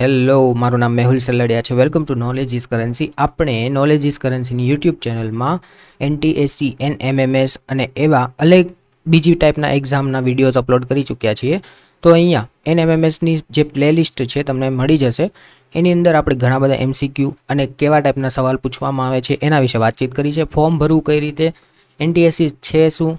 Hello, મારું નામ મેહુલ સલડિયા છે. Welcome to knowledge is currency. આપણે નોલેજ ઇઝ કરન્સીની યુટ્યુબ ચેનલમાં NTSC, NMMS અને એવા અલગ બીજી ટાઈપના એક્ઝામના વિડીયોઝ અપલોડ કરી ચૂક્યા છીએ. તો અહીંયા NMMSની જે પ્લેલિસ્ટ છે તમને મળી જશે. એની અંદર આપણે ઘણા બધા MCQ અને કેવા ટાઈપના સવાલ પૂછવામાં આવે છે એના વિશે વાતચીત કરી છે. ફોર્મ ભરવું કઈ રીતે, NTSC છે શું,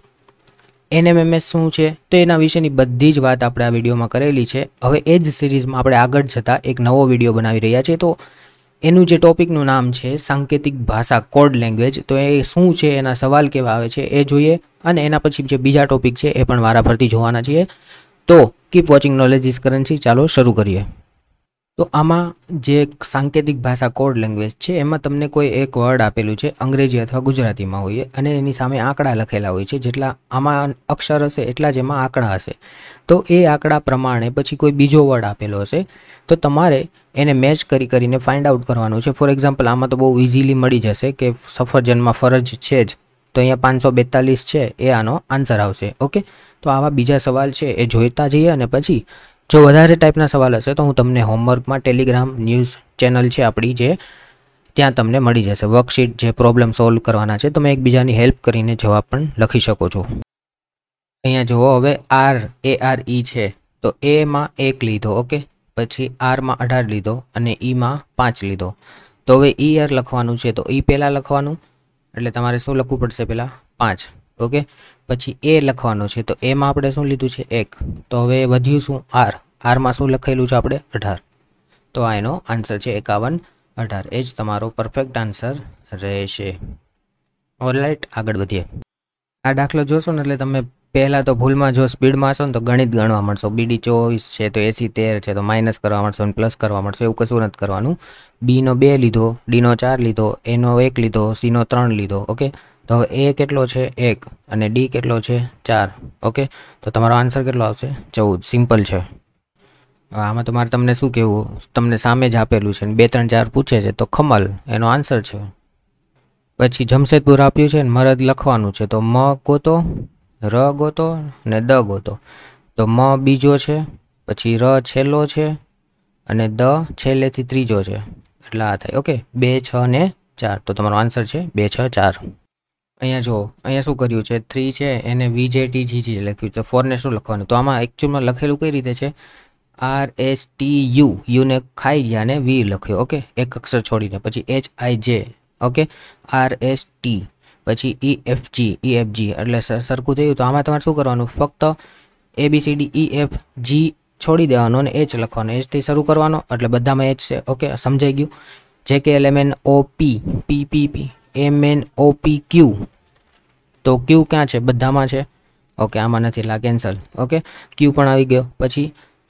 NMMS શું છે, તો એના વિશેની બધી જ વાત આપણે આ વિડીયોમાં કરેલી છે. હવે એ જ સિરીઝમાં આપણે આગળ જતાં એક નવો વિડીયો બનાવી રહ્યા છીએ. તો એનું જે ટોપિકનું નામ છે સાંકેતિક ભાષા કોડ લેંગ્વેજ. તો એ શું છે, એના સવાલ કેવા આવે છે એ જોઈએ, અને એના પછી જે બીજા ટોપિક છે એ પણ વારાફરતી જોવાના છીએ. તો keep watching knowledge is currency. ચાલો શરૂ કરીએ. તો આમાં જે સાંકેતિક ભાષા કોડ લેંગ્વેજ છે એમાં તમને કોઈ એક વર્ડ આપેલું છે, અંગ્રેજી અથવા ગુજરાતીમાં હોય, અને એની સામે આંકડા લખેલા હોય છે. જેટલા આમાં અક્ષર હશે એટલા જ એમાં આંકડા હશે. તો એ આંકડા પ્રમાણે પછી કોઈ બીજો વર્ડ આપેલો હશે, તો તમારે એને મેચ કરીને ફાઇન્ડ આઉટ કરવાનું છે. ફોર એક્ઝામ્પલ, આમાં તો બહુ ઇઝીલી મળી જશે કે સફરજનમાં ફરજ છે જ, તો અહીંયા 542 છે એ આનો આન્સર આવશે. ઓકે, તો આવા બીજા સવાલ છે એ જોઈતા જઈએ, અને પછી જો વધારે ટાઈપના સવાલ હશે તો હું તમને હોમવર્કમાં ટેલિગ્રામ ન્યૂઝ ચેનલ છે આપણી, જે ત્યાં તમને મળી જશે વર્કશીટ, જે પ્રોબ્લેમ સોલ્વ કરવાના છે. તમે એકબીજાની હેલ્પ કરીને જવાબ પણ લખી શકો છો. અહીંયા જુઓ, હવે RARE છે તો એમાં 1 લીધો. ઓકે, પછી આરમાં 18 લીધો અને ઈમાં 5 લીધો. તો હવે ઈયર લખવાનું છે, તો ઈ પહેલાં લખવાનું, એટલે તમારે શું લખવું પડશે? પહેલાં 5. ઓકે, પછી એ લખવાનું છે, તો એમાં આપણે શું લીધું છે? 1. તો હવે વધ્યું શું? આરમાં શું લખેલું છે આપણે? 18. તો આ એનો આન્સર છે 51, 18. એ જ તમારો પરફેક્ટ આન્સર રહેશે. ઓલરાઈટ, આગળ વધીએ. આ દાખલો જોશો ને એટલે તમે પહેલાં તો ભૂલમાં જો સ્પીડમાં હશો ને તો ગણિત ગણવા મળશો. BD 24 છે તો AC 13 છે તો માઇનસ કરવા મળશો અને પ્લસ કરવા મળશો. એવું કશું નથી કરવાનું. Bનો 2 લીધો, Dનો 4 લીધો, Aનો 1 લીધો, Cનો 3 લીધો. ઓકે, તો હવે A કેટલો છે? 1, અને D કેટલો છે? 4. ઓકે, તો તમારો આન્સર કેટલો આવશે? 14. સિમ્પલ છે. આમાં તમારે તમને શું કહેવું, તમને સામે જ આપેલું છે ને 2, 3, 4 પૂછે છે, તો ખમલ એનો આન્સર છે. પછી જમશેદપુર આપ્યું છે ને મરદ લખવાનું છે, તો મ ગોતો, ર ગોતો ને દ ગોતો. તો મ બીજો છે, પછી ર છેલ્લો છે, અને દ છેલ્લેથી ત્રીજો છે, એટલે આ થાય. ઓકે, 2, 6 ને 4. તો તમારો આન્સર છે 2, 6, 4. અહીંયા જો, અહીંયા શું કર્યું છે? 3 છે એને VJTGG લખ્યું છે. 4 ને શું લખવાનું? તો આમાં એકચ્યુઅલમાં લખેલું કઈ રીતે છે? RSTU, યુને ખાઈ ગયા ને V લખ્યો. ઓકે, એક અક્ષર છોડીને. પછી HIJ. ઓકે, RST, પછી EFG, એટલે સરખું થયું. તો આમાં તમારે શું કરવાનું? ફક્ત ABCDEFG છોડી દેવાનો અને H લખવાનો. Hથી શરૂ કરવાનો, એટલે બધામાં H છે. ઓકે, સમજાઈ ગયું. JKLMNOP, PPP, MNOPQ. તો Q ક્યાં છે? બધામાં છે. ઓકે, આમાં નથી, એટલે કેન્સલ. ઓકે, Q પણ આવી ગયો. પછી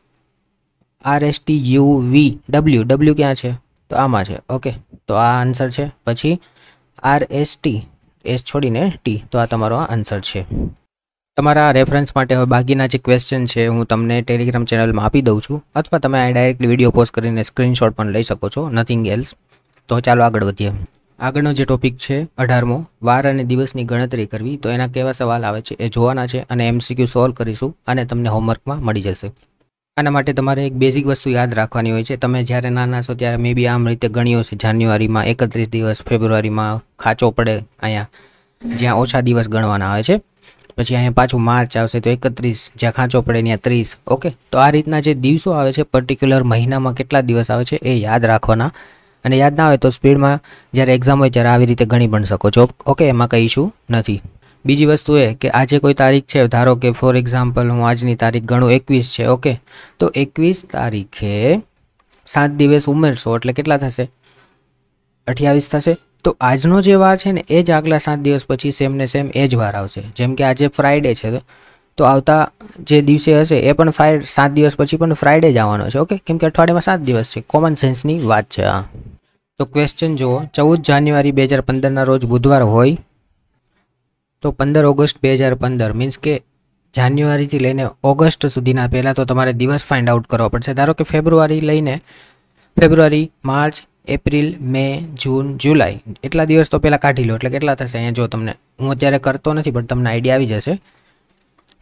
RSTUVW ક્યાં છે? તો આમાં છે. ઓકે, તો આ આન્સર છે. પછી RST, S છોડીને T, તો આ તમારો આન્સર છે. તમારા રેફરન્સ માટે હવે બાકીના જે ક્વેશ્ચન છે હું તમને ટેલિગ્રામ ચેનલમાં આપી દઉં છું, અથવા તમે આ ડાયરેક્ટલી વિડીયો પોસ્ટ કરીને સ્ક્રીનશોટ પણ લઈ શકો છો. Nothing else. તો ચાલો આગળ વધીએ. આગળનો જે ટોપિક છે 18મો, વાર અને દિવસની ગણતરી કરવી. તો એના કેવા સવાલ આવે છે એ જોવાના છે, અને MCQ સોલ્વ કરીશું, અને તમને હોમવર્કમાં મળી જશે. આના માટે તમારે એક બેઝિક વસ્તુ યાદ રાખવાની હોય છે. તમે જ્યારે નાના છો ત્યારે મે બી આમ રીતે ગણ્યો છે. જાન્યુઆરીમાં 31 દિવસ, ફેબ્રુઆરીમાં ખાંચો પડે અહીંયા જ્યાં ઓછા દિવસ ગણવાના આવે છે. પછી અહીંયા પાછું માર્ચ આવશે તો 31, જ્યાં ખાંચો પડે ત્યાં 30. ઓકે, તો આ રીતના જે દિવસો આવે છે, પર્ટિક્યુલર મહિનામાં કેટલા દિવસ આવે છે એ યાદ રાખવાના. અને યાદ ના આવે તો સ્પીડમાં જ્યારે એક્ઝામ હોય ત્યારે આવી રીતે ગણી પણ શકો છો. ઓકે, એમાં કંઈ ઇશ્યુ નથી. બીજી વસ્તુ એ કે આજે કોઈ તારીખ છે, ધારો કે ફોર એક્ઝામ્પલ હું આજની તારીખ ગણું 21 છે. ઓકે, તો 21 તારીખે 7 દિવસ ઉમેરશો એટલે કેટલા થશે? 28 થશે. તો આજનો જે વાર છે ને એ જ આગલા 7 દિવસ પછી સેમ ને સેમ એ જ વાર આવશે. જેમ કે આજે ફ્રાઈડે છે, તો આવતા જે દિવસે હશે એ પણ 7 દિવસ પછી પણ ફ્રાઈડે જ આવવાનો છે. ઓકે, કેમ કે અઠવાડિયામાં 7 દિવસ છે. કોમન સેન્સની વાત છે આ. તો ક્વેશ્ચન જુઓ, 14 જાન્યુઆરી 2015ના રોજ બુધવાર હોય તો 15 ઓગસ્ટ 2015 મીન્સ કે જાન્યુઆરીથી લઈને ઓગસ્ટ સુધીના પહેલાં તો તમારે દિવસ ફાઇન્ડ આઉટ કરવા પડશે. ધારો કે ફેબ્રુઆરી, માર્ચ, એપ્રિલ, મે, જૂન, જુલાઈ, એટલા દિવસ તો પહેલાં કાઢી લો. એટલે કેટલા થશે? અહીંયા જો તમને, હું અત્યારે કરતો નથી પણ તમને આઈડિયા આવી જશે.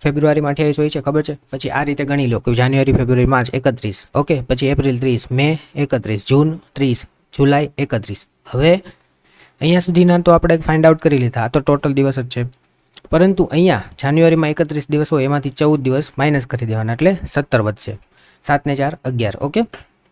ફેબ્રુઆરીમાં 28 હોય છે, ખબર છે? પછી આ રીતે ગણી લો કે જાન્યુઆરી, ફેબ્રુઆરી, માર્ચ 31, ઓકે, પછી એપ્રિલ 30, મે 31, જૂન 30, જુલાઈ 31. હવે અહીંયા સુધીના તો આપણે ફાઇન્ડ આઉટ કરી લીધા, આ તો ટોટલ દિવસ જ છે. પરંતુ અહીંયા જાન્યુઆરીમાં 31 દિવસ હોય, એમાંથી 14 દિવસ માઇનસ કરી દેવાના, એટલે 17 વધશે. 7 ને 4 11, ઓકે.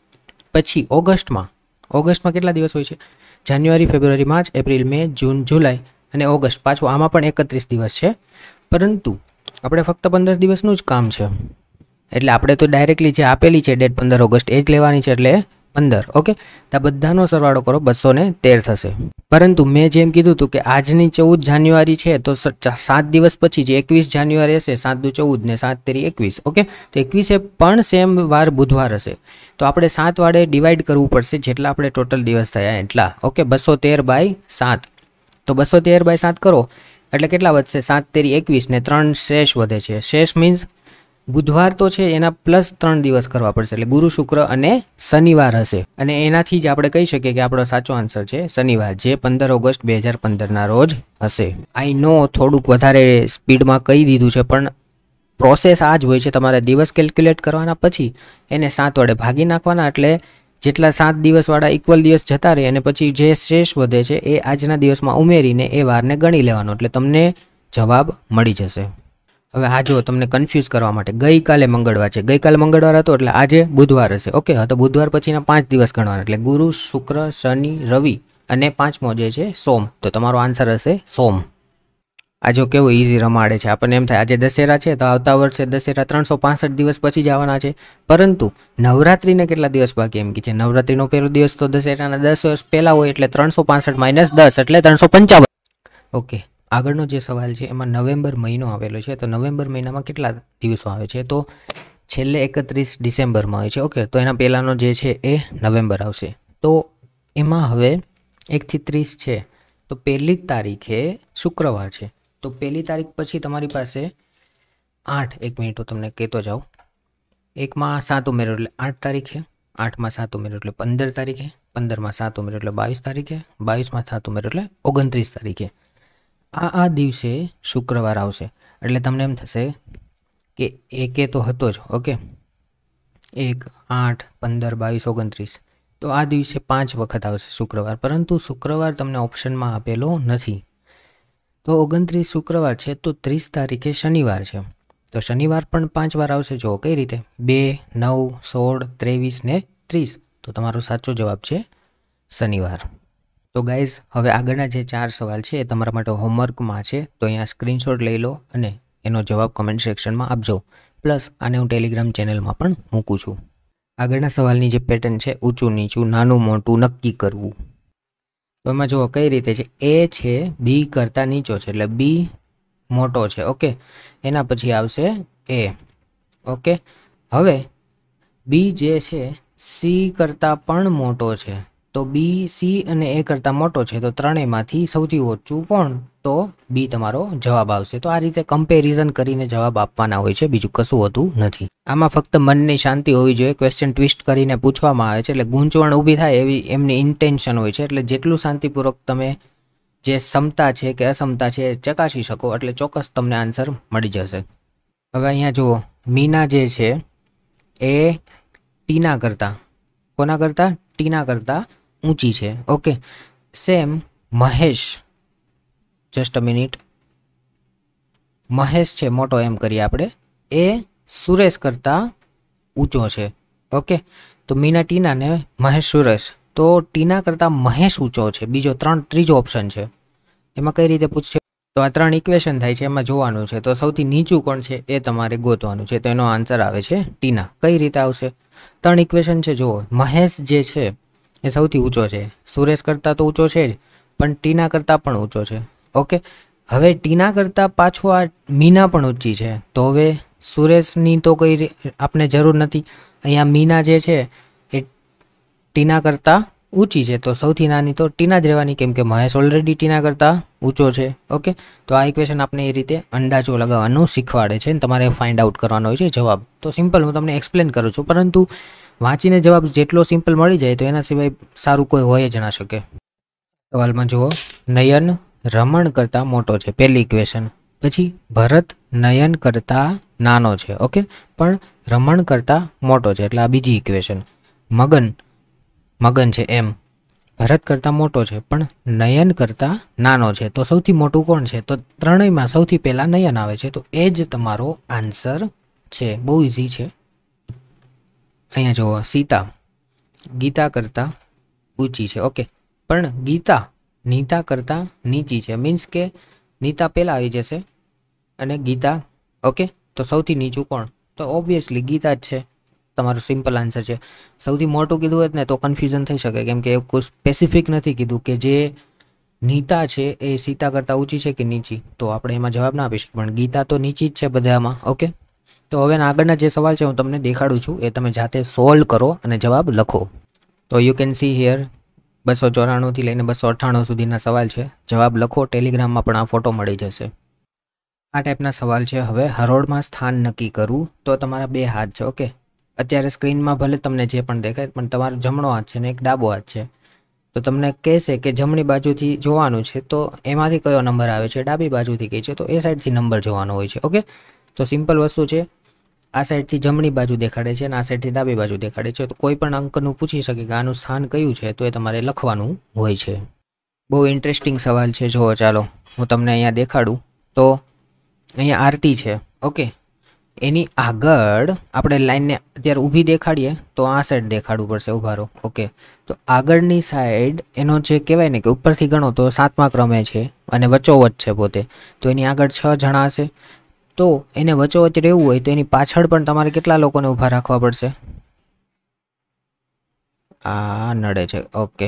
પછી ઓગસ્ટમાં કેટલા દિવસ હોય છે? જાન્યુઆરી, ફેબ્રુઆરી, માર્ચ, એપ્રિલ, મે, જૂન, જુલાઈ અને ઓગસ્ટ. પાછું આમાં પણ 31 દિવસ છે, પરંતુ આપણે ફક્ત 15 દિવસનું જ કામ છે, એટલે આપણે તો ડાયરેક્ટલી જે આપેલી છે ડેટ 15 ઓગસ્ટ એ જ લેવાની છે, એટલે 15, ઓકે. તો બધાનો સરવાળો કરો, 213 થશે. પરંતુ મેં જેમ કીધું હતું કે આજની 14 જાન્યુઆરી છે, તો 7 દિવસ પછી જે 21 જાન્યુઆરી હશે, 7 દુ 14 ને 7 તેરી 21, ઓકે. તો 21 પણ સેમ વાર બુધવાર હશે, તો આપણે 7 વાળે ડિવાઈડ કરવું પડશે, જેટલા આપણે ટોટલ દિવસ થયા એટલા, ઓકે. 213/7, તો 213/7 કરો એટલે કેટલા વધશે? 7 તેરી 21 ને 3 શેષ વધે છે. શેષ મીન્સ બુધવાર તો છે, એના પ્લસ 3 દિવસ કરવા પડશે, એટલે ગુરુ, શુક્ર અને શનિવાર હશે. અને એનાથી જ આપણે કહી શકીએ કે આપણો સાચો આન્સર છે શનિવાર, જે 15 ઓગસ્ટ 2015ના રોજ હશે. આઈ નો થોડુંક વધારે સ્પીડમાં કહી દીધું છે, પણ પ્રોસેસ આ જ હોય છે. તમારે દિવસ કેલ્ક્યુલેટ કરવાના, પછી એને 7 વડે ભાગી નાખવાના, એટલે જેટલા 7 દિવસવાળા ઇક્વલ દિવસ જતા રહે, અને પછી જે શેષ વધે છે એ આજના દિવસમાં ઉમેરીને એ વારને ગણી લેવાનો, એટલે તમને જવાબ મળી જશે. હવે આ જો તમને કન્ફ્યુઝ કરવા માટે, ગઈકાલે મંગળવાર છે, ગઈકાલે મંગળવાર હતો એટલે આજે બુધવાર હશે, ઓકે. તો બુધવાર પછીના 5 દિવસ ગણવાના, એટલે ગુરુ, શુક્ર, શનિ, રવિ અને 5મો જે છે સોમ. તો તમારો આન્સર હશે સોમ. આ જો કેવું ઇઝી રમાડે છે, આપણને એમ થાય આજે દશેરા છે તો આવતા વર્ષે દશેરા 365 દિવસ પછી જ આવવાના છે, પરંતુ નવરાત્રિને કેટલા દિવસ બાકી એમ કે છે? નવરાત્રિનો પહેલો દિવસ તો દશેરાના 10 વર્ષ પહેલાં હોય, એટલે 365 - 10 એટલે 355, ઓકે. આગળનો જે સવાલ છે એમાં નવેમ્બર મહિનો આવેલો છે, તો નવેમ્બર મહિનામાં કેટલા દિવસો આવે છે? તો છેલ્લે 31 ડિસેમ્બરમાં હોય છે, ઓકે. તો એના પહેલાંનો જે છે એ નવેમ્બર આવશે. તો એમાં હવે 1 થી 30 છે, તો પહેલી તારીખે શુક્રવાર છે, તો પહેલી તારીખ પછી તમારી પાસે 8, 1 મિનિટ તમને કહેતો જાઉં, 1માં 7 ઉમેરો એટલે 8 તારીખે, 8માં 7 ઉમેરો એટલે 15 તારીખે, 15માં 7 ઉમેરો એટલે 22 તારીખે, 22માં 7 ઉમેરો એટલે 29 તારીખે. આ દિવસે શુક્રવાર આવશે, એટલે તમને એમ થશે કે એકે તો હતો જ, ઓકે. 1, 8, 15, 22, 29, તો આ દિવસે 5 વખત આવશે શુક્રવાર, પરંતુ શુક્રવાર તમને ઓપ્શનમાં આપેલો નથી. તો 29 શુક્રવાર છે, તો 30 તારીખે શનિવાર છે, તો શનિવાર પણ 5 વાર આવશે. જો કઈ રીતે? 2, 9, 16, 23 ને 30. તો તમારો સાચો જવાબ છે શનિવાર. તો ગાઈઝ, હવે આગળના જે 4 સવાલ છે એ તમારા માટે હોમવર્કમાં છે, તો અહીંયા સ્ક્રીનશોટ લઈ લો અને એનો જવાબ કમેન્ટ સેક્શનમાં આપજો. પ્લસ આને હું ટેલિગ્રામ ચેનલમાં પણ મૂકું છું. આગળના સવાલની જે પેટર્ન છે, ઊંચું નીચું, નાનું મોટું નક્કી કરવું. તો એમાં જુઓ કઈ રીતે છે. એ છે બી કરતાં નીચો છે, એટલે બી મોટો છે, ઓકે. એના પછી આવશે એ, ઓકે. હવે બી જે છે સી કરતાં પણ મોટો છે, તો બી, સી અને એ કરતાં મોટો છે, તો ત્રણેયમાંથી સૌથી ઓછું કોણ? તો બી તમારો જવાબ આવશે. તો આ રીતે કમ્પેરિઝન કરીને જવાબ આપવાના હોય છે, બીજું કશું હોતું નથી. આમાં ફક્ત મનની શાંતિ હોવી જોઈએ. ક્વેશ્ચન ટ્વિસ્ટ કરીને પૂછવામાં આવે છે, એટલે ગૂંચવણ ઊભી થાય એવી એમની ઇન્ટેન્શન હોય છે, એટલે જેટલું શાંતિપૂર્વક તમે જે ક્ષમતા છે કે અક્ષમતા છે ચકાસી શકો, એટલે ચોક્કસ તમને આન્સર મળી જશે. હવે અહીંયા જુઓ, મીના જે છે એ ટીના કરતાં, કોના કરતાં? ટીના કરતાં ઊંચી છે, okay. Same Mahesh, just a minute, Mahesh છે મોટો એમ કરીએ આપણે, એ સુરેશ કરતાં ઊંચો છે, ઓકે. તો મીના ટીના ને મહેશ સુરેશ, તો ટીના કરતાં મહેશ ઊંચો છે. ત્રીજો ઓપ્શન છે, એમાં કઈ રીતે પૂછશે? તો આ 3 ઇક્વેશન થાય છે, એમાં જોવાનું છે, તો સૌથી નીચું કોણ છે એ તમારે ગોતવાનું છે. તો એનો આન્સર આવે છે ટીના. કઈ રીતે આવશે? 3 ઇક્વેશન છે, જુઓ. મહેશ જે છે એ સૌથી ઊંચો છે, સુરેશ કરતાં તો ઊંચો છે જ, પણ ટીના કરતાં પણ ઊંચો છે, ઓકે. હવે ટીના કરતાં પાછું આ મીના પણ ઊંચી છે, તો હવે સુરેશની તો કોઈ આપણે જરૂર નથી. અહીંયા મીના જે છે એ ટીના કરતાં ઊંચી છે, તો સૌથી નાની તો ટીના જ રહેવાની, કેમ કે મહેશ ઓલરેડી ટીના કરતાં ઊંચો છે, ઓકે. તો આ ઇક્વેશન આપણે એ રીતે અંદાજો લગાવવાનું શીખવાડે છે, તમારે ફાઇન્ડ આઉટ કરવાનો હોય છે જવાબ. તો સિમ્પલ હું તમને એક્સપ્લેન કરું છું, પરંતુ વાંચીને જવાબ જેટલો સિમ્પલ મળી જાય તો એના સિવાય સારું કોઈ હોય જ ના શકે. સવાલમાં જુઓ, નયન રમણ કરતાં મોટો છે, પહેલી ઇક્વેશન. પછી ભરત નયન કરતાં નાનો છે. ઓકે, પણ રમણ કરતાં મોટો છે, એટલે આ બીજી ઇક્વેશન. મગન છે એમ ભરત કરતાં મોટો છે પણ નયન કરતાં નાનો છે, તો સૌથી મોટું કોણ છે? તો ત્રણેયમાં સૌથી પહેલાં નયન આવે છે, તો એ જ તમારો આન્સર છે. બહુ ઇઝી છે. અહીંયા જુઓ, સીતા ગીતા કરતાં ઊંચી છે. ઓકે, પણ ગીતા નીતા કરતાં નીચી છે. મીન્સ કે નીતા પહેલાં આવી જશે અને ગીતા. ઓકે, તો સૌથી નીચું કોણ? તો ઓબ્વિયસલી ગીતા જ છે. તમારો સિમ્પલ આન્સર છે. સૌથી મોટું કીધું હોત ને તો કન્ફ્યુઝન થઈ શકે, કેમ કે કોઈ સ્પેસિફિક નથી કીધું કે જે નીતા છે એ સીતા કરતાં ઊંચી છે કે નીચી, તો આપણે એમાં જવાબ ના આપી શકીએ. પણ ગીતા તો નીચી જ છે બધામાં. ઓકે, તો હવે આગળના જે સવાલ છે હું તમને દેખાડું છું, એ તમે જાતે સોલ્વ કરો અને જવાબ લખો. તો યુ કેન સી હિયર 294થી લઈને 298 સુધીના સવાલ છે. જવાબ લખો. ટેલિગ્રામમાં પણ આ ફોટો મળી જશે. આ ટાઈપના સવાલ છે. હવે હરોળમાં સ્થાન નક્કી કરવું, તો તમારા બે હાથ છે. ઓકે, અત્યારે સ્ક્રીનમાં ભલે તમને જે પણ દેખાય, પણ તમારો જમણો હાથ છે ને એક ડાબો હાથ છે. તો તમને કહેશે કે જમણી બાજુથી જોવાનું છે, તો એમાંથી કયો નંબર આવે છે? ડાબી બાજુથી કહે છે, તો એ સાઈડથી નંબર જોવાનો હોય છે. ઓકે, તો સિમ્પલ વસ્તુ છે. આ સાઈડથી જમણી બાજુ દેખાડે છે અને આ સાઈડથી ડાબી બાજુ દેખાડે છે. તો કોઈ પણ અંકનું પૂછી શકે કે આનું સ્થાન કયું છે, તો એ તમારે લખવાનું હોય છે. બહુ ઇન્ટરેસ્ટિંગ સવાલ છે. જુઓ, ચાલો હું તમને અહીંયા દેખાડું. તો અહીંયા આરતી છે. ઓકે, એની આગળ આપણે લાઈનને અત્યારે ઊભી દેખાડીએ તો આ સાઈડ દેખાડવું પડશે. ઊભા રહો. ઓકે, તો આગળની સાઈડ એનો જે કહેવાય ને કે ઉપરથી ગણો તો 7મા ક્રમે છે અને વચ્ચોવચ છે પોતે, તો એની આગળ 6 જણા હશે. તો એને વચ્ચોવચ રહેવું હોય તો એની પાછળ પણ તમારે કેટલા લોકોને ઊભા રાખવા પડશે? આ નડે છે. ઓકે,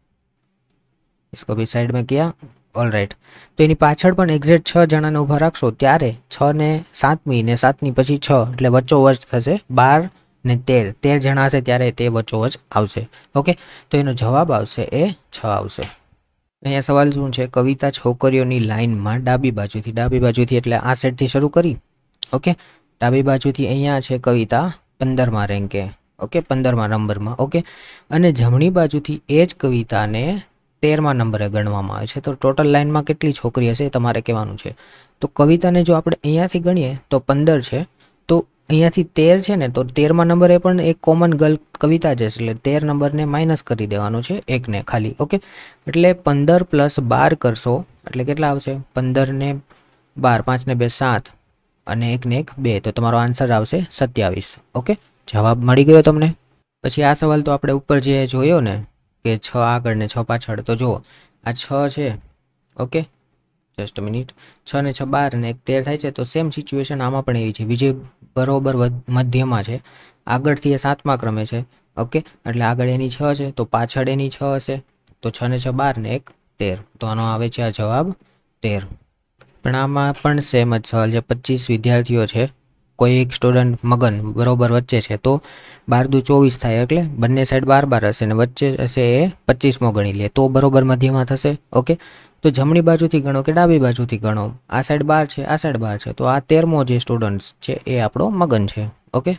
इसको भी साइड में किया. ऑल राइट, તો એની પાછળ પણ એક્ઝેક્ટ 6 જણાને ઊભા રાખશો ત્યારે 6 ને 7મી ને 7ની પછી 6 એટલે વચ્ચોવચ થશે. 12 ને 13 જણા હશે ત્યારે તે વચ્ચોવચ આવશે. ઓકે, તો એનો જવાબ આવશે એ 6 આવશે. અહીંયા સવાલ શું છે? કવિતા છોકરીઓની લાઈનમાં ડાબી બાજુથી એટલે આ સાઈડથી શરૂ કરી. ઓકે, ડાબી બાજુથી અહીંયા છે કવિતા 15મા રેન્કે. ઓકે, 15મા નંબરમાં. ઓકે, અને જમણી બાજુથી એ જ કવિતાને 13મા નંબરે ગણવામાં આવે છે. તો ટોટલ લાઈનમાં કેટલી છોકરી હશે એ તમારે કહેવાનું છે. તો કવિતાને જો આપણે અહીંયાથી ગણીએ તો 15 છે, તો અહીંયાથી 13 છે ને, તો 13મા નંબરે પણ એક કોમન ગર્લ કવિતા છે, એટલે 13 નંબરને માઇનસ કરી દેવાનો છે, એકને ખાલી. ઓકે, એટલે 15 + 12 કરશો એટલે કેટલા આવશે? 15 ને 12, 5 ને 2 7 અને 1 ને 1 2, તો તમારો આન્સર આવશે 27. ઓકે, જવાબ મળી ગયો તમને. પછી આ સવાલ તો આપણે ઉપર જે જોયો ને કે 6 આગળ ને 6 પાછળ, તો જુઓ આ 6 છે. Okay, just minute. 6 ને 6 12 અને 1 13 થાય છે. તો સેમ સિચ્યુએશન આમાં પણ એવી છે. વિજય બરોબર મધ્યમાં છે, આગળથી એ 7મા ક્રમે છે. ઓકે, એટલે આગળ એની 6 છે તો પાછળ એની 6 હશે. તો 6 ને 6 12 ને 1 13, તો આનો આવે છે આ જવાબ 13. પણ આમાં પણ સેમ જ સવાલ છે. 25 વિદ્યાર્થીઓ છે, કોઈ એક સ્ટુડન્ટ મગન બરોબર વચ્ચે છે, તો 12 દુ 24 થાય, એટલે બંને સાઈડ 12 હશે ને વચ્ચે હશે એ 25મો ગણી લે તો બરોબર મધ્યમાં થશે. ઓકે, તો જમણી બાજુથી ગણો કે ડાબી બાજુથી ગણો, આ સાઈડ 12 છે, આ સાઈડ 12 છે, તો આ 13મો જે સ્ટુડન્ટ છે એ આપણો મગન છે. ઓકે,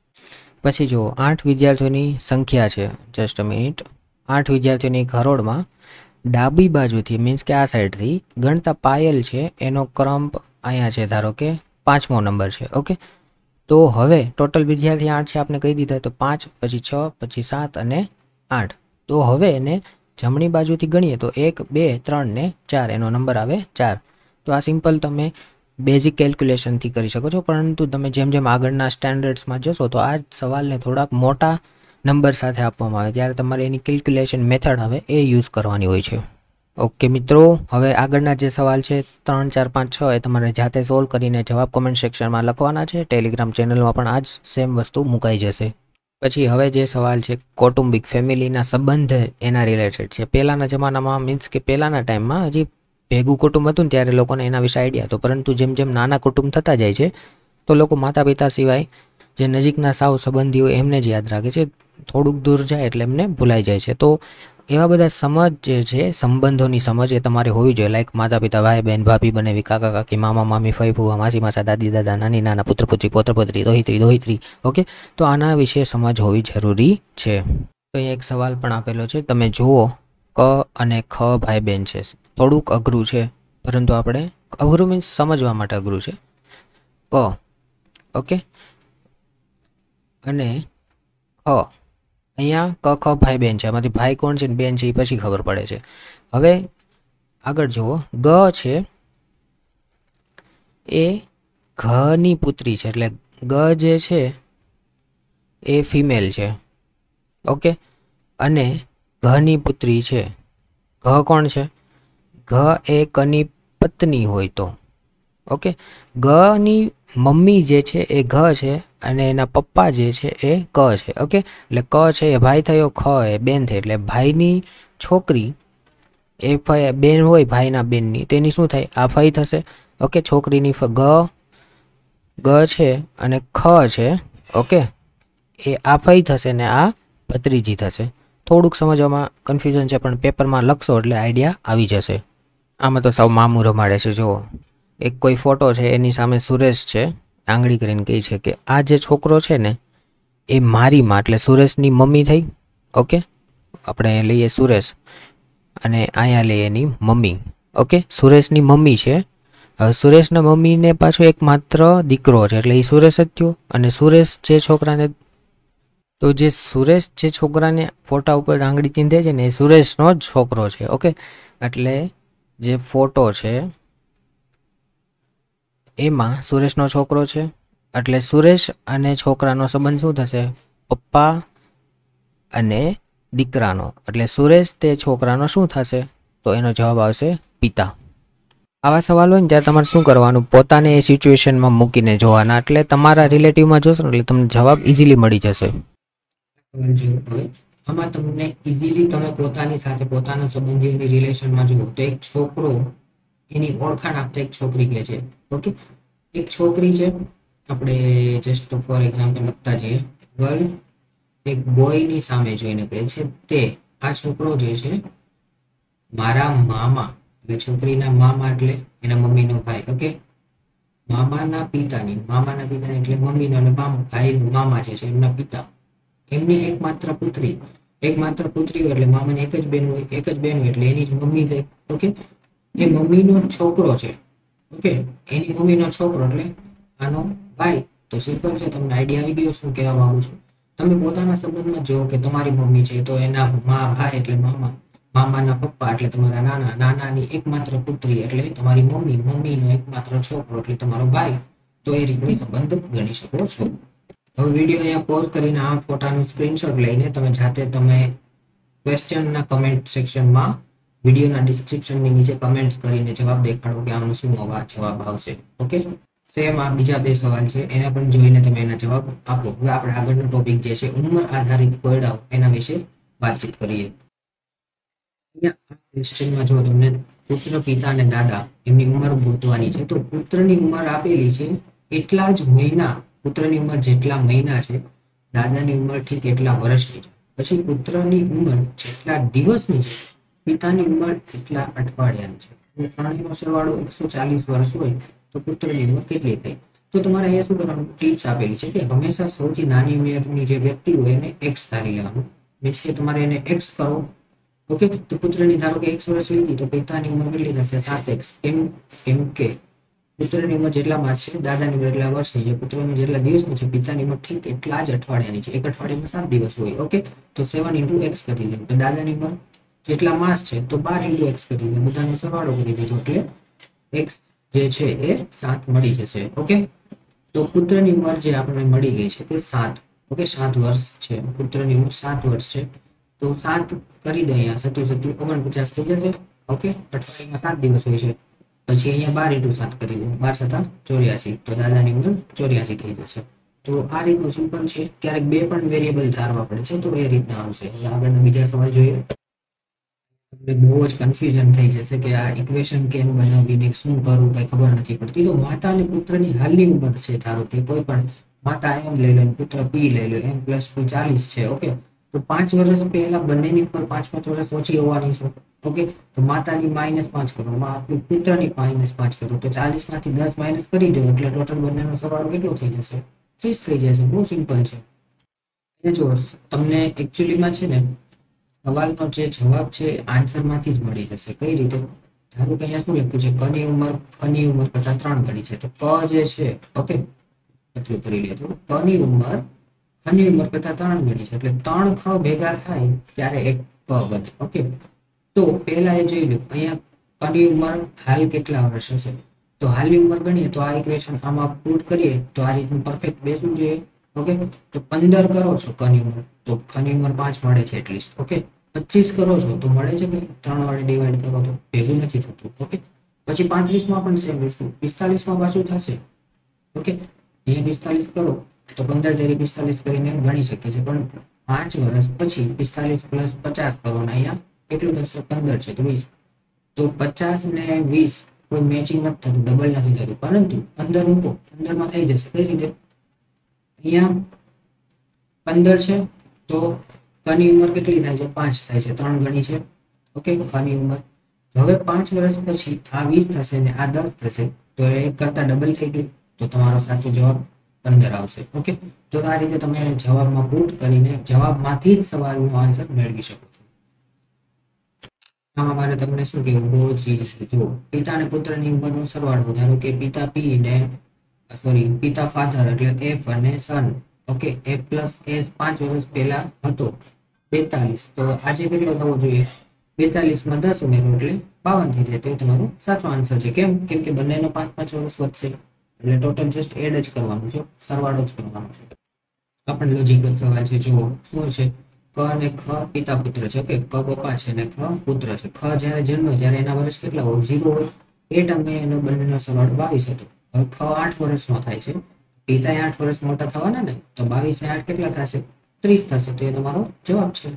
પછી જુઓ 8 વિદ્યાર્થીઓની સંખ્યા છે. Just minute. 8 વિદ્યાર્થીઓની હરોળમાં ડાબી બાજુથી મીન્સ કે આ સાઈડથી ગણતા પાયલ છે, એનો ક્રમ અહીંયા છે, ધારો કે 5મો નંબર છે. ઓકે, તો હવે ટોટલ વિદ્યાર્થી 8 છે આપણે કહી દીધા, તો 5 પછી 6 પછી 7 અને 8. તો હવે એને જમણી બાજુથી ગણીએ તો 1 2 3 ને 4, એનો નંબર આવે 4. તો આ સિમ્પલ તમે બેઝિક કેલ્ક્યુલેશનથી કરી શકો છો, પરંતુ તમે જેમ જેમ આગળના સ્ટેન્ડર્ડ્સમાં જશો તો આ સવાલને થોડાક મોટા નંબર સાથે આપવામાં આવે ત્યારે તમારે એની કેલ્ક્યુલેશન મેથડ આવે એ યુઝ કરવાની હોય છે. ઓકે મિત્રો, હવે આગળના જે સવાલ છે 3 4 5 6 એ તમારે જાતે સોલ્વ કરીને જવાબ કોમેન્ટ સેક્શનમાં લખવાના છે. ટેલિગ્રામ ચેનલમાં પણ આ જ સેમ વસ્તુ મુકાઈ જશે. પછી હવે જે સવાલ છે કૌટુંબિક ફેમિલીના સંબંધ એના રિલેટેડ છે. પહેલાંના જમાનામાં મીન્સ કે પહેલાંના ટાઈમમાં હજી ભેગું કુટુંબ હતું ને ત્યારે લોકોને એના વિશે આઈડિયા હતો, પરંતુ જેમ જેમ નાના કુટુંબ થતા જાય છે તો લોકો માતા પિતા સિવાય જે નજીકના સાવ સંબંધીઓ એમને જ યાદ રાખે છે. થોડુંક દૂર જાય એટલે એમને ભૂલાઈ જાય છે. તો એવા બધા સમજ જે છે, સંબંધોની સમજ એ તમારે હોવી જોઈએ. લાઈક માતા પિતા, ભાઈ બહેન, ભાભી બનેવી, કાકા કાકી, મામા મામી, ફઈ ફૂવા, માસી માસા, દાદી દાદા, નાની નાના, પુત્ર પુત્રી, પૌત્ર પૌત્રી, દોહિત્રી દોહિત્રી. ઓકે, તો આના વિશે સમજ હોવી જરૂરી છે. તો અહીંયા એક સવાલ પણ આપેલો છે, તમે જુઓ ક અને ખ ભાઈ બહેન છે. થોડુંક અઘરું છે, પરંતુ આપણે અઘરું મીન્સ સમજવા માટે અઘરું છે. ક, ઓકે, અને ખ. અહીંયા ક ખ ભાઈ બેન છે, એમાંથી ભાઈ કોણ છે ને બેન છે એ પછી ખબર પડે છે. હવે આગળ જુઓ, ગ છે એ ઘની પુત્રી છે, એટલે ગ જે છે એ ફિમેલ છે, ઓકે, અને ઘની પુત્રી છે. ઘ કોણ છે? ઘ એ કની પત્ની હોય તો, ઓકે. ગની મમ્મી જે છે એ ઘ છે અને એના પપ્પા જે છે એ ક છે, ઓકે. એટલે ક છે એ ભાઈ થયો, ખ એ બેન થઈ, એટલે ભાઈની છોકરી એ બેન હોય ભાઈના બેનની, તેની શું થાય? આ ફઈ થશે, ઓકે. છોકરીની ગ છે અને ખ છે, ઓકે, એ આ ફઈ થશે ને આ ભત્રીજી થશે. થોડુંક સમજવામાં કન્ફ્યુઝન છે, પણ પેપરમાં લખશો એટલે આઈડિયા આવી જશે. આમાં તો સાવ મામું રમાડે છે. જુઓ, એક કોઈ ફોટો છે, એની સામે સુરેશ છે, આંગળી કરીને કહે છે કે આ જે છોકરો છે ને એ મારી માં, એટલે સુરેશની મમ્મી થઈ, ઓકે. આપણે લઈએ સુરેશ અને અહીંયા લઈએ એની મમ્મી, ઓકે. સુરેશની મમ્મી છે. હવે સુરેશના મમ્મીને પાછો એક માત્ર દીકરો છે, એટલે એ સુરેશ જ થયો. અને સુરેશ જે છોકરાને, તો જે સુરેશ જે છોકરાને ફોટા ઉપર આંગળી ચીંધે છે ને એ સુરેશનો જ છોકરો છે, ઓકે. એટલે જે ફોટો છે એમાં સુરેશનો છોકરો છે, એટલે સુરેશ અને છોકરાનો સંબંધ શું થશે? પપ્પા અને દીકરાનો. એટલે સુરેશ તે છોકરાનો શું થશે? તો એનો જવાબ આવશે પિતા. આવા સવાલ હોય ને ત્યારે તમારે શું કરવાનું? પોતાને એ સિચ્યુએશનમાં મૂકીને જોવાના, એટલે તમારા રિલેટિવમાં જોશો ને એટલે તમને જવાબ ઇઝીલી મળી જશે. આમાં તમને ઇઝીલી તમે પોતાની સાથે પોતાના સંબંધીઓની રિલેશનમાં જુઓ તો એક છોકરો, એની ઓળખાણ આપતા એક છોકરી કહે છે, ઓકે. એક છોકરી છે, આપણે જસ્ટ ફોર એક્ઝામ્પલ લખતા જઈએ, ગર્લ એક બોયની સામે જોઈને કહે છે તે આ છોકરો જે છે મારા મામા, એટલે છોકરીના મામા એટલે એના મમ્મીનો ભાઈ, ઓકે. મામાના પિતાની એટલે મમ્મીનો અને ભાઈ મામા જે છે એમના પિતા, એમની એકમાત્ર પુત્રી હોય એટલે મામાની એક જ બેન હોય એટલે એની જ મમ્મી થાય, ઓકે. એ મમ્મીનો છોકરો છે, ઓકે. એની મમ્મીનો છોકરો એટલે આનો ભાઈ. તો સિમ્પલ છે, તમને આઈડિયા આવી ગયો શું કહેવા માંગુ છું. તમે પોતાના સંબંધમાં જુઓ કે તમારી મમ્મી છે તો એના ભાઈ એટલે મામાના પપ્પા એટલે તમારા નાનાની એકમાત્ર પુત્રી એટલે તમારી મમ્મીનો એકમાત્ર છોકરો એટલે તમારો ભાઈ. તો એ રીતની સંબંધ ગણી શકો છો. હવે વિડીયો અહીંયા પોઝ કરીને આ ફોટાનું સ્ક્રીનશોટ લઈને તમે જાતે ક્વેશ્ચનના કમેન્ટ સેક્શનમાં, વિડીયોના ડિસ્ક્રિપ્શનની નીચે કમેન્ટ્સ કરીને જવાબ દેખાડો કે આનો શું જવાબ આવશે, ઓકે. સેમ આ બીજા બે સવાલ છે, એના પણ જોઈને તમે એના જવાબ આપો. હવે આપણે આગળનો ટોપિક જે છે ઉંમર આધારિત કોયડાઓ, એના વિશે વાતચીત કરીએ. અહીંયા આ ક્વેશ્ચનમાં જો તમને પુત્ર, પિતા અને દાદા એમની ઉંમર ગોતવાની છે, તો પુત્રની ઉંમર આપેલી છે એટલા જ મહિના, પુત્રની ઉંમર જેટલા મહિના છે, દાદાની ઉંમર ઠીક એટલા વર્ષની છે. પછી પુત્રની ઉંમર જેટલા દિવસની છે, પિતાની ઉંમર એટલા અઠવાડિયાની છે. ત્રણેયનો સરવાળો 140 વર્ષ હોય તો પુત્રની ઉંમર કેટલી થઈ? તો તમારે અહીંયા શું કરવાનું? ટિપ્સ આપેલી છે કે હંમેશા સૌથી નાની ઉંમરની જે વ્યક્તિ હોય એને એક્સ ધારી લેવાનું, મીન્સ કે તમારે એને એક્સ કરો, ઓકે. તો પુત્રની ધારો કે 1 વર્ષ લીધી તો પિતાની ઉંમર કેટલી થશે? 7x. કેમ કે પુત્રની ઉંમર જેટલા માસ છે, દાદાની ઉંમર એટલા વર્ષની છે, પુત્રની ઉંમર જેટલા દિવસની છે, પિતાની ઉંમર ઠીક એટલા જ અઠવાડિયાની છે. એક અઠવાડિયામાં 7 દિવસ હોય, ઓકે. તો 7 × x કરી દીધું. દાદાની ઉંમર જેટલા માસ છે તો 12 × x કરી દીધું. બધાનો સરવાળો કરી દીધો એટલે x જે છે એ 7 મળી જશે, ઓકે. તો પુત્રની ઉંમર જે આપણને મળી ગઈ છે તે 7, ઓકે. 7 વર્ષ છે, પુત્રની ઉંમર 7 વર્ષ છે. તો 7 કરી દો, અહીંયા 7 × 49 થઈ જશે, ઓકે. અઠવાડિયામાં 7 દિવસ હોય છે. પછી અહીંયા 12 × 7 કરી દો, 12 × 7 84. તો દાદાની ઉંમર 84 થઈ જશે. તો આ રીતનું સિમ્પલ છે. ક્યારેક બે પણ વેરિયેબલ ધારવા પડે છે તો એ રીતના આવશે. આગળના બીજા સવાલ જોઈએ. બહુ જ કન્ફ્યુઝન થઈ જશે કે આ ઇક્વેશન કેમ બનાવીને શું કરવું કઈ ખબર નથી પડતી. તો માતા અને પુત્રની હાલની ઉંમર છે, ધારો કે કોઈ પણ માતા એમ લઈ લો, પુત્ર પી લઈ લો, m + 40 છે, ઓકે. તો 5 વર્ષ પહેલા બંનેની ઉપર 5 વર્ષ ઓછી હોવાની છે, ઓકે. તો માતાની -5 કરો, પુત્રની -5 કરો, તો 40 માંથી 10 માઇનસ કરી દો એટલે ટોટલ બંનેનો સરવાળો કેટલો થઈ જશે? 30 થઈ જશે. બહુ સિમ્પલ છે. જો તમને એકચ્યુઅલીમાં છે ને સવાલનો જે જવાબ છે આન્સરમાંથી જ મળી જશે. કઈ રીતે? ધારો કે અહીંયા શું લખ્યું છે, કની ઉંમર ખની ઉંમર કરતા 3 ગણી છે, તો ક જે છે ઓકે એટલું કરી લે. તો કની ઉંમર ખની ઉંમર કરતા 3 ગણી છે એટલે 3 ખ ભેગા થાય ત્યારે એક ક બને. ઓકે, તો પહેલા એ જોઈ લો અહીંયા કની ઉંમર હાલ કેટલા વર્ષ હશે, તો હાલની ઉંમર ગણીએ તો આ ઇક્વેશન આમાં પુટ કરીએ તો આ રીતનું પરફેક્ટ બેસવું જોઈએ. ઓકે, તો 15 કરો છો કની ઉંમર તો ખની ઉંમર 5 મળે છે એટલીસ્ટ. ઓકે, 25 કરો છો તો મળે છે કે 3 વડે ડિવાઈડ કરો તો ભેગું નથી થતું. ઓકે, પછી 35 માં પણ સેમ વસ્તુ, 45 માં પાછું થશે. ઓકે, અહીંયા 45 કરો તો 15 તેરી 45 કરીને ગણી શકીએ છીએ, પણ 5 વર્ષ પછી 45 પ્લસ 50 કરો ને અહીંયા કેટલું થશે, 15 છે તો 20. તો 50 ને 20 કોઈ મેચિંગ નથી થતું, ડબલ નથી થતું, પરંતુ 15 મૂકો 15 માં થઈ જશે. કઈ રીતે, અહીંયા 15 છે તો કની ઉંમર કેટલી થાય છે, 5 થાય છે, 3 ગણી છે. ઓકે, કની ઉંમર હવે 5 વર્ષ પછી આ 20 થશે ને આ 10 થશે તો એ કરતા ડબલ થઈ ગઈ, તો તમારો સાચો જવાબ 15 આવશે. ઓકે, તો આ રીતે તમે જવાબમાં પુટ કરીને જવાબમાંથી જ સવાલનો આન્સર મેળવી શકો છો. આમાં મારે તમને શું કહેવું, બહુ જ ચીજ જુઓ, પિતા અને પુત્રની ઉંમરનો સરવાળો, ધારો કે પિતા પી ને પિતા ફાધર એટલે એફ અને son. Okay, F plus S 5 વર્ષ પહેલા હતો 42, તો આજે કેટલો થવો જોઈએ, 42 માં 10 ઉમેરો એટલે 52 થઈ જાય, તો એ તમારો સાચો આન્સર છે. કેમ કે બંનેનો 5-5 વર્ષ વધશે એટલે ટોટલ જસ્ટ એડ જ કરવાનું છે, સરવાળો જ કરવાનો છે. આ પણ લોજિકલ સવાલ છે. જુઓ શું છે, ક અને ખ પિતા પુત્ર છે. ઓકે, ક પપ્પા છે અને ખ પુત્ર છે. ખ જ્યારે જન્મે ત્યારે એના વર્ષ કેટલા હોય, 0 હોય, એ ટાઈમે એનો બંનેનો સરવાળો 22 હતો. હવે ખ 8 વર્ષનો થાય છે, પિતા 8 વર્ષ મોટા થવાના ને, તો 22 ને 8 કેટલા થશે, 30 થશે, તો એ તમારો જવાબ છે.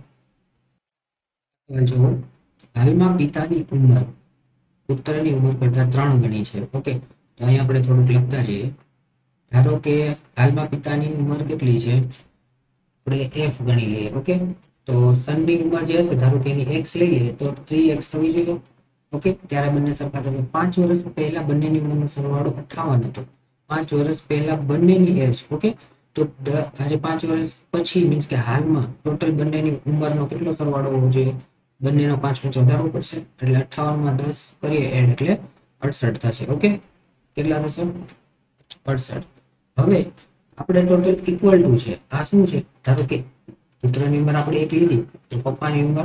જુઓ, હાલમાં પિતાની ઉંમર પુત્રની ઉંમર કરતા 3 ગણી છે. ઓકે, તો અહીંયા આપણે થોડુંક લખતા જઈએ. ધારો કે હાલમાં પિતાની ઉંમર કેટલી છે, આપણે f ગણી લઈએ. ઓકે, તો સનની ઉંમર જે હશે ધારો કે એની x લઈ લઈએ તો 3x થવી જોઈએ. ઓકે, ત્યારે બંને સરખા થશે. 5 વર્ષ પહેલા બંનેની ઉંમરનો સરવાળો 58 હતો. 5 વર્ષ પહેલા બંનેની એજ. ઓકે, તો આજે 5 વર્ષ પછી મીન્સ કે હાલમાં ટોટલ બંનેની ઉંમરનો કેટલો સરવાળો હોવો જોઈએ, બંનેનો 5 વધારવો પડશે એટલે 58 માં 10 કરીએ એડ એટલે 68 થશે. ઓકે, કેટલા થશે, 68. હવે આપણે ટોટલ ઇક્વલ ટુ છે, આ શું છે, ધારો કે પુત્રની ઉંમર આપણે 1 લીધી તો પપ્પાની ઉંમર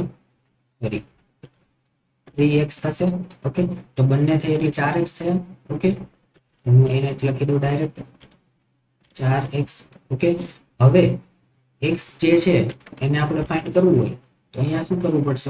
3x થશે. ઓકે, તો બંને થઈ એટલે 4x થયા. ઓકે, હું એને લખી દઉં ડાયરેક્ટ 4x. ઓકે, હવે x જે છે એને આપણે ફાઇન્ડ કરવું હોય તો અહીંયા શું કરવું પડશે,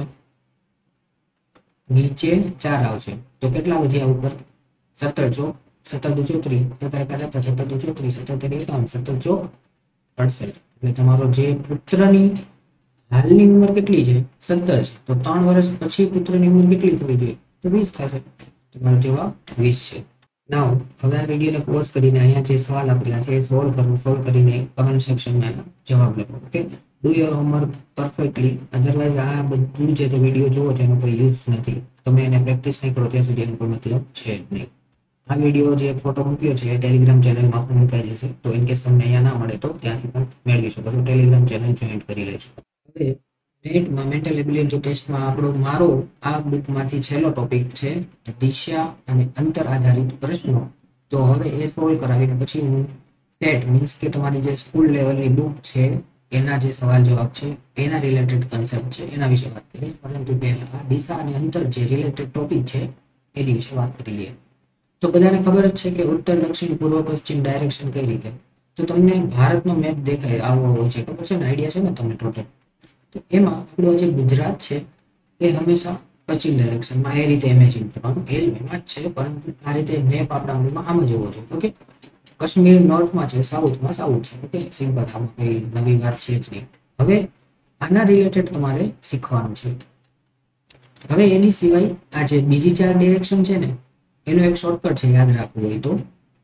નીચે 4 આવશે તો કેટલા વધ્યા ઉપર, 17 17 દુ 34, 17 દુ 34, 17 દુ 51, 17 ચોક 68. એટલે તમારો જે પુત્રની હાલની ઉંમર કેટલી છે, 17 છે, તો 3 વર્ષ પછી પુત્રની ઉંમર કેટલી થવી જોઈએ, તો 20 થશે. તમારો જવાબ 20 છે. નાઉ હવે આ વિડીયોને પોઝ કરીને અહીંયા જે સવાલ આપેલા છે એ સોલ્વ કરીને કમેન્ટ સેક્શનમાં જવાબ લખો. Okay, do your homework perfectly, otherwise આ બધું જે વિડીયો જોવો છો એનો કોઈ યુઝ નથી, તમે એને પ્રેક્ટિસ નહીં કરો ત્યાં સુધી એનો કોઈ મતલબ છે જ નહીં. આ વિડીયો જે ફોટો મૂક્યો છે એ ટેલિગ્રામ ચેનલમાં પણ મુકાઈ જશે, તો ઇન કેસ તમને અહીંયા ના મળે તો ત્યાંથી પણ મેળવી શકો છો, ટેલિગ્રામ ચેનલ જોઈન કરી લેજો. હવે નેટમાં મેન્ટલ એબિલિટી ટેસ્ટમાં મારો આ બુકમાંથી છેલ્લો ટોપિક છે દિશા અને અંતર આધારિત પ્રશ્નો. તો હવે એ સોલ્વ કરાવીને પછી હું સેટ મીન્સ કે તમારી જે સ્કૂલ લેવલની બુક છે એના જે સવાલ જવાબ છે એના રિલેટેડ કન્સેપ્ટ છે એના વિશે વાત કરીશ, પરંતુ પહેલા દિશા અને અંતર જે રિલેટેડ ટોપિક છે એની વિશે વાત કરી લઈએ. તો બધાને ખબર જ છે કે ઉત્તર દક્ષિણ પૂર્વ પશ્ચિમ ડાયરેક્શન કઈ રીતે, તો તમને ભારતનો મેપ દેખાય આવો હોય છે, ખબર છે ને, આઈડિયા છે ને તમને ટોટલ. તો એમાં આપણું જે ગુજરાત છે એ હંમેશા પશ્ચિમ ડાયરેક્શનમાં એ રીતે ઇમેજિન કરવાનું, એ જ મેપ છે, પરંતુ આ રીતે મેપ આપણા મનમાં આમ જ હોવો જોઈએ. ઓકે, કાશ્મીર નોર્થમાં છે, સાઉથમાં સાઉથ છે. ઓકે, સિમ્પલ, આમાં કઈ નવી વાત છે જ નહીં. હવે આના રિલેટેડ તમારે શીખવાનું છે. હવે એની સિવાય આ જે બીજી 4 ડિરેક્શન છે ને એનો એક શોર્ટકટ છે, યાદ રાખવું હોય તો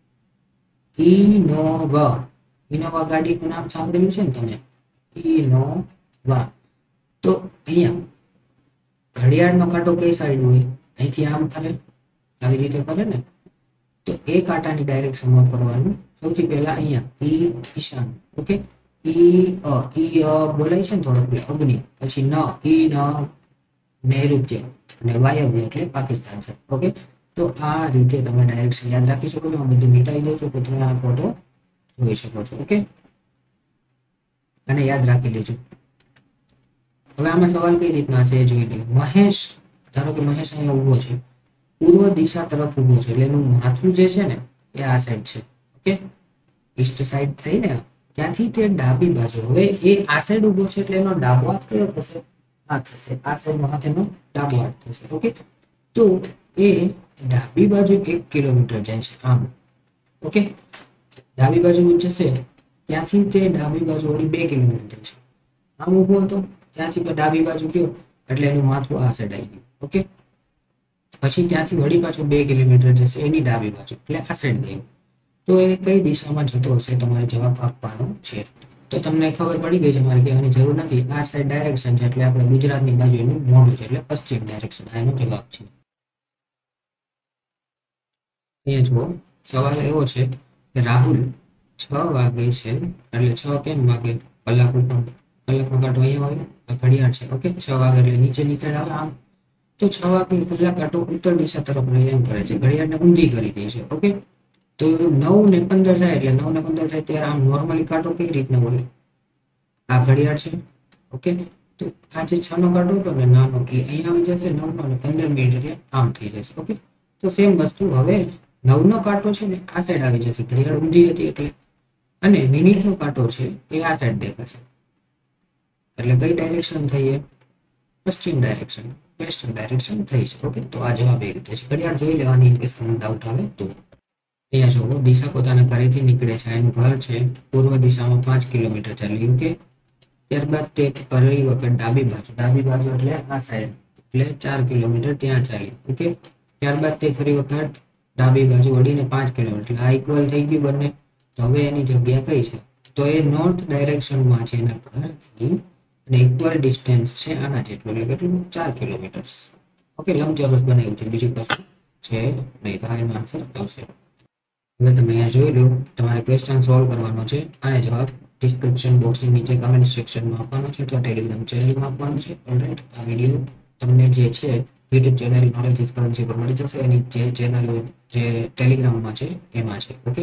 ઇનોવા ગાડીનું નામ સાંભળેલું છે ને તમે, ઇનોવા. તો અહીંયા ઘડિયાળનો કાંટો કઈ સાઈડ હોય, અહીંથી આમ ફરે, આવી રીતે ફરે ને, તો એ કાંટાની ડાયરેક્શનમાં ફરવાનું. સૌથી પહેલા અહીંયા ઈશાન. ઓકે, બોલાય છે ને થોડો અગ્નિ, પછી નૈઋત્ય અને વાયવ્ય એટલે પાકિસ્તાન છે. ઓકે, તો આ રીતે તમે ડાયરેક્શન યાદ રાખી શકો છો. આ બધું મિટાઈ દો છો તો તમે આ ફોટો જોઈ શકો છો. ઓકે, અને યાદ રાખી લેજો. હવે આમાં સવાલ કઈ રીતના છે એ જોઈ લઈએ. મહેશ, ધારો કે મહેશ અહીંયા ઊભો છે, પૂર્વ દિશા તરફ ઊભો છે, એટલે એનું માથું જે છે ને એ આ સાઈડ છે. ઓકે, ઈસ્ટ સાઈડ થઈ ને, ત્યાંથી તે ડાબી બાજુ, હવે એ આ સાઈડ ઊભો છે એટલે એનો ડાબો હાથ કયો થશે? આ થશે. આ સાઈડનો હાથ એનો ડાબો હાથ થશે. ઓકે, તો એ ડાબી બાજુ 1 કિલોમીટર જાય છે આમ. ઓકે, ડાબી બાજુ જશે, ત્યાંથી તે ડાબી બાજુ વળી 2 કિલોમીટર જાય છે. આમ ઊભો હતો, ત્યાંથી ડાબી બાજુ ગયો એટલે એનું માથું આ સાઈડ આવી ગયું. ઓકે, પછી ત્યાંથી વળી પાછું 2 કિલોમીટર જશે એની ડાબી બાજુ, એટલે આ સાઈડ ગયું. તો એ કઈ દિશામાં જતો હશે તમારે જવાબ આપવાનો છે. તો તમને ખબર પડી ગઈ છે, મારે કહેવાની જરૂર નથી. આ સાઈડ ડાયરેક્શન છે એટલે આપણે ગુજરાતની બાજુ એનું મોઢું છે એટલે પશ્ચિમ ડાયરેક્શન. આ એનો જવાબ છે. અહીંયા જુઓ, સવાલ એવો છે કે રાહુલ 6 વાગે છે, એટલે 6 કેમ વાગે? કલાક ઉપર, કલાકનો કાંટો અહીંયા હોય, આ ઘડિયાળ છે. ઓકે, 6 વાગે એટલે નીચેની સાઈડ આવે આમ. તો 6 વાગે કલાક કાંટો ઉત્તર દિશા તરફ એમ કરે છે, ઘડિયાળને ઊંધી કરી દે છે. ઓકે, તો 9:15 થાય એટલે 9:15 થાય ત્યારે આમ નોર્મલી કાંટો કઈ રીતના હોય? આ ઘડિયાળ છે. ઓકે, તો આ જે 6 નો કાંટો હતો ને નાનો, એ અહીંયા આવી જશે 9:15 એટલે આમ થઈ જશે. ઓકે, તો સેમ વસ્તુ હવે 9 નો કાંટો છે ને આ સાઈડ આવી જશે, ઘડિયાળ ઊંધી હતી એટલે, અને મિનિટનો કાંટો છે એ આ સાઈડ દેખાશે. એટલે કઈ ડાયરેક્શન થઈ? પશ્ચિમ ડાયરેક્શન, વેસ્ટર્ન ડાયરેક્શન થઈ છે. ઓકે, તો આ જવાબ એ રીતે છે. ઘડિયાળ જોઈ લેવાની ઇન કેસ તમને ડાઉટ આવે તો. અહીંયા જુઓ, દિશા પોતાના ઘરેથી નીકળે છે, એનું ઘર છે પૂર્વ દિશામાં 5 કિલોમીટર ચાલ્યું. ઓકે, ત્યારબાદ તે ફરી વખત ડાબી બાજુ એટલે આ સાઈડ, એટલે 4 કિલોમીટર ત્યાં ચાલી. ઓકે, ત્યારબાદ તે ફરી વખત ડાબી બાજુ વળીને 5 કિલોમીટર, આ ઇક્વલ થઈ ગયું બંને. તો હવે એની જગ્યા કઈ છે? તો એ નોર્થ ડાયરેક્શનમાં છે એના ઘરથી, અને ઇક્વલ ડિસ્ટન્સ છે આના જેટલું, એટલે કેટલું? 4 કિલોમીટર. ઓકે, લંબચોરસ બનાવ્યું છે, બીજું કશું છે નહીં. તો એનો આન્સર આવશે. હવે તમે અહીંયા જોઈ લો, તમારે ક્વેશ્ચન સોલ્વ કરવાનો છે અને જવાબ ડિસ્ક્રિપ્શન બોક્સની નીચે કમેન્ટ સેક્શનમાં આપવાનો છે, તો ટેલિગ્રામ ચેનલમાં આપવાનું છે. ઓલરાઈટ, આ વિડીયો તમને જે છે YouTube channel knowledge is currency પર મળી જશે, એની જે ચેનલ જે ટેલિગ્રામમાં છે એમાં છે. ઓકે,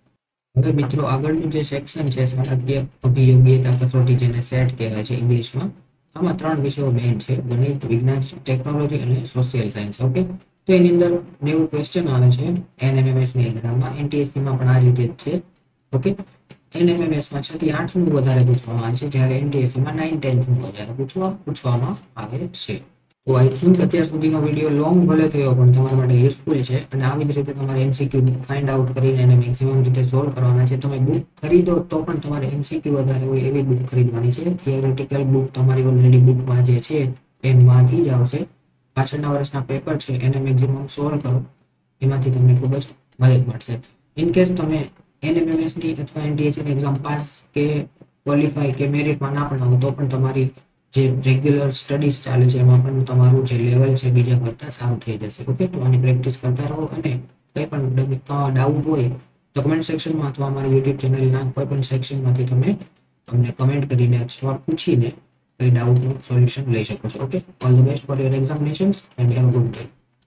હવે મિત્રો આગળનું જે સેક્શન છે શાળાકીય અભિયોગ્યતા કસોટી, જેને સેટ કહેવાય છે ઇંગ્લિશમાં, આમાં 3 વિષયો મેઇન છે: ગણિત, વિજ્ઞાન, ટેકનોલોજી અને સોશિયલ સાયન્સ. ઓકે, તો એની અંદર 90 ક્વેશ્ચન આવે છે NMMS ની એક્ઝામમાં. NTSC માં પણ આ રીતે જ છે. ઓકે, NMMS માં 6 થી 8 નું વધારે પૂછવામાં આવે છે, જ્યારે NTSC માં 9-10 નું વધારે પૂછવામાં આવે છે. તો આઈ થિંક અત્યાર સુધીનો વિડીયો લોંગ ભલે થયો પણ તમારા માટે યુઝફુલ છે, અને આવી જ રીતે તમારે MCQ ફાઇન્ડ આઉટ કરીને એને મેક્સિમમ રીતે સોલ્વ કરવાના છે. તમે બુક ખરીદો તો પણ તમારે MCQ વધારે હોય એવી બુક ખરીદવાની છે. થિયોરેટિકલ બુક તમારી ઓલરેડી બુકમાં જે છે એમાંથી જ આવશે. પાછળના વર્ષના પેપર છે એને મેક્સિમમ સોલ્વ કરો, એમાંથી તમને ખૂબ જ મદદ મળશે. ઇન કેસ તમે NMMS ની અથવા NTSC ની એક્ઝામ પાસ કે ક્વોલિફાય કે મેરિટમાં ના પણ આવો તો પણ તમારી જે રેગ્યુલર સ્ટડીઝ ચાલે છે એમાં પણ તમારું જે લેવલ છે બીજા કરતાં સારું થઈ જશે. ઓકે, તો આની પ્રેક્ટિસ કરતા રહો, અને કંઈ પણ ડાઉટ હોય તો કમેન્ટ સેક્શનમાં અથવા અમારી યુટ્યુબ ચેનલના કોઈ પણ સેક્શનમાંથી તમે અમને કમેન્ટ કરીને અથવા પૂછીને કઈ ડાઉટનું સોલ્યુશન લઈ શકો છો. Okay, all the best for your examinations and have a good day.